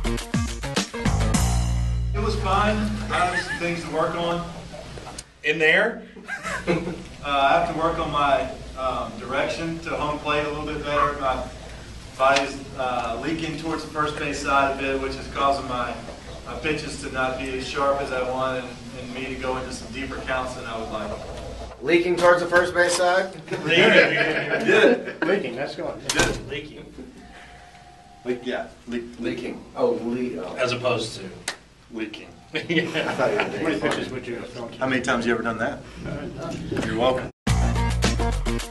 It was fun. I have some things to work on. In there? I have to work on my direction to home plate a little bit better. My body's leaking towards the first base side a bit, which is causing my pitches to not be as sharp as I want and me to go into some deeper counts than I would like. Leaking towards the first base side? Leaking, that's going. Leaking. Leaking. Oh, As opposed to Leaking. yeah. How many pitches would you have thrown? How many times have you ever done that? You're welcome.